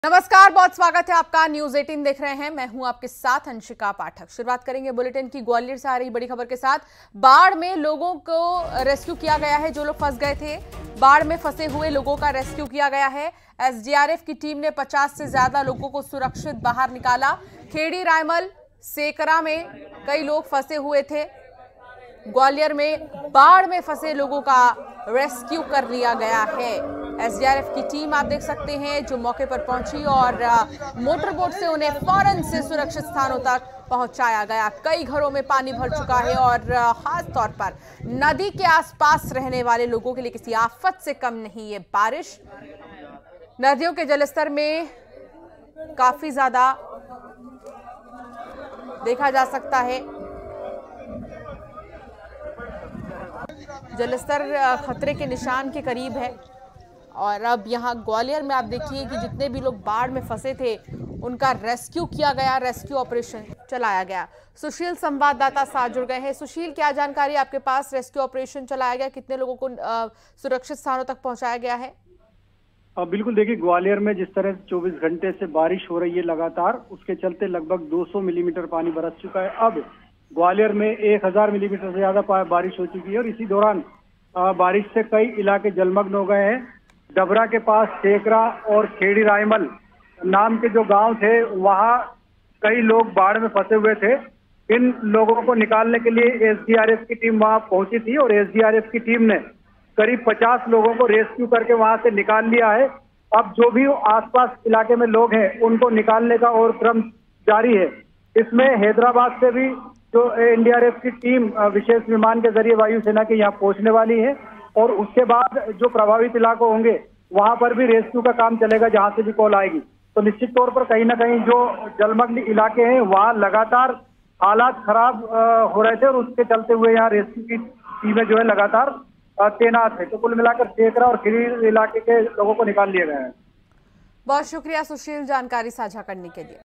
नमस्कार, बहुत स्वागत है आपका। न्यूज 18 देख रहे हैं, मैं हूं आपके साथ अंशिका पाठक। शुरुआत करेंगे बुलेटिन की ग्वालियर से आ रही बड़ी खबर के साथ। बाढ़ में लोगों को रेस्क्यू किया गया है। जो लोग फंस गए थे, बाढ़ में फंसे हुए लोगों का रेस्क्यू किया गया है। एसडीआरएफ की टीम ने 50 से ज्यादा लोगों को सुरक्षित बाहर निकाला। खेड़ी रायमल सेकरा में कई लोग फंसे हुए थे। ग्वालियर में बाढ़ में फंसे लोगों का रेस्क्यू कर लिया गया है। एसडीआरएफ की टीम आप देख सकते हैं जो मौके पर पहुंची और मोटर बोट से उन्हें फौरन से सुरक्षित स्थानों तक पहुंचाया गया। कई घरों में पानी भर चुका है और खास तौर पर नदी के आसपास रहने वाले लोगों के लिए किसी आफत से कम नहीं ये बारिश। नदियों के जलस्तर में काफी ज्यादा देखा जा सकता है। जलस्तर खतरे के निशान के करीब है और अब यहाँ ग्वालियर में आप देखिए कि जितने भी लोग बाढ़ में फंसे थे उनका रेस्क्यू किया गया, रेस्क्यू ऑपरेशन चलाया गया। सुशील संवाददाता साथ जुड़ गए हैं। सुशील, क्या जानकारी आपके पास? रेस्क्यू ऑपरेशन चलाया गया, कितने लोगों को सुरक्षित स्थानों तक पहुंचाया गया है? बिल्कुल, देखिए ग्वालियर में जिस तरह 24 घंटे से बारिश हो रही है लगातार, उसके चलते लगभग 200 मिलीमीटर पानी बरस चुका है। अब ग्वालियर में 1000 मिलीमीटर से ज्यादा बारिश हो चुकी है और इसी दौरान बारिश से कई इलाके जलमग्न हो गए हैं। डबरा के पास सेकरा और खेड़ी रायमल नाम के जो गांव थे, वहां कई लोग बाढ़ में फंसे हुए थे। इन लोगों को निकालने के लिए एसडीआरएफ की टीम वहां पहुंची थी और एसडीआरएफ की टीम ने करीब 50 लोगों को रेस्क्यू करके वहां से निकाल लिया है। अब जो भी आसपास इलाके में लोग हैं उनको निकालने का और क्रम जारी है। इसमें हैदराबाद से भी जो एनडीआरएफ की टीम विशेष विमान के जरिए वायुसेना के यहाँ पहुंचने वाली है और उसके बाद जो प्रभावित इलाके होंगे वहां पर भी रेस्क्यू का काम चलेगा जहां से भी कॉल आएगी। तो निश्चित तौर पर कहीं ना कहीं जो जलमग्न इलाके हैं वहां लगातार हालात खराब हो रहे थे और उसके चलते हुए यहाँ रेस्क्यू की टीमें जो है लगातार तैनात है। तो कुल मिलाकर सेकरा और खीरी इलाके के लोगों को निकाल लिया गया है। बहुत शुक्रिया सुशील जानकारी साझा करने के लिए।